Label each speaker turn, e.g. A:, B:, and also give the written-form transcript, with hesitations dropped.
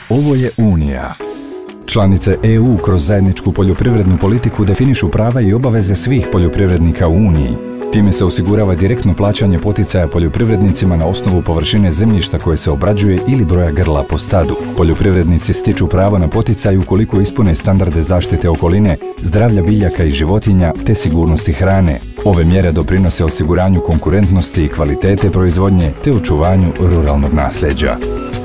A: Ovo je Unija. Članice EU kroz zajedničku poljoprivrednu politiku definišu prava i obaveze svih poljoprivrednika u Uniji. Time se osigurava direktno plaćanje poticaja poljoprivrednicima na osnovu površine zemljišta koje se obrađuje ili broja grla po stadu. Poljoprivrednici stiču pravo na poticaj ukoliko ispune standarde zaštite okoline, zdravlja biljaka i životinja te sigurnosti hrane. Ove mjere doprinose osiguranju konkurentnosti i kvalitete proizvodnje te očuvanju ruralnog nasljeđa.